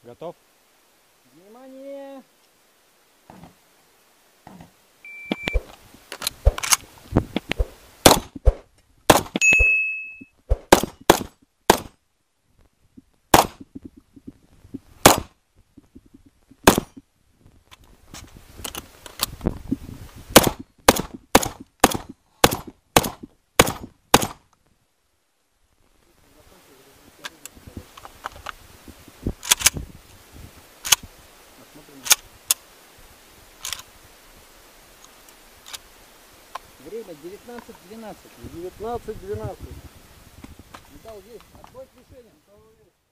Готов? Внимание! Время 19:12. 19:12. Металл есть. Отбой к мишеням.